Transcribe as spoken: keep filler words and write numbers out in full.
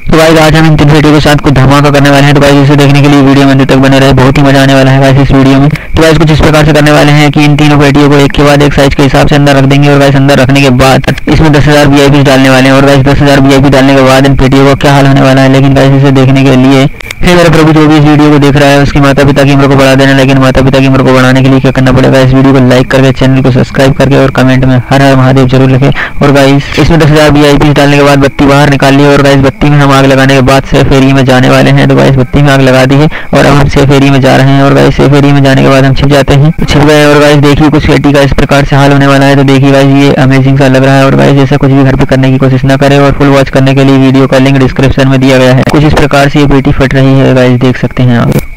तो गाइस आज हम इन तीन पेटियों के साथ कुछ धमाका करने वाले हैं। तो गाइस इसे देखने के लिए वीडियो में अंत तक बने रहे, बहुत ही मजा आने वाला है गाइस इस वीडियो में। तो गाइस कुछ इस प्रकार से करने वाले हैं कि इन तीनों पेटियों को एक के बाद एक साइज के हिसाब से अंदर रख देंगे और गाइस अंदर रखने के बाद इसमें दस हजार वी आई पी डालने वाले हैं। और गाइस दस हजार वी आई पी डालने के बाद इन पेटियों का क्या हाल होने वाला है, लेकिन गाइस इसे देखने के लिए हे मेरे प्रभु, जो भी इस वीडियो को देख रहा है उसके माता पिता की उम्र को बढ़ा देना। लेकिन माता पिता की उम्र को बढ़ाने के लिए क्या करना पड़ेगा, इस वीडियो को लाइक करके चैनल को सब्सक्राइब करके और कमेंट में हर हर महादेव जरूर लिखे। और गाइस इसमें दस हजार वी आई पी डालने के बाद बत्ती बाहर निकाल ली और गाइस बत्ती में हम आग लगाने के बाद सेफ एरिया में जाने वाले हैं। तो गाइस बत्ती में आग लगा दी है और अब हम सेफ एरिया में जा रहे हैं। और गाइस सेफ एरिया में जाने के बाद हम छिप जाते हैं, छिप गए। और गाइस देखिए कुछ पेटी का इस प्रकार से हाल होने वाला है। तो देखिए गाइस ये अमेजिंग सा लग रहा है। और गाइस ऐसा कुछ भी घर पे करने की कोशिश ना करें और फुल वॉच करने के लिए वीडियो का लिंक डिस्क्रिप्शन में दिया गया है। कुछ इस प्रकार से ये पेटी फट रही है गाइस, देख सकते हैं आप।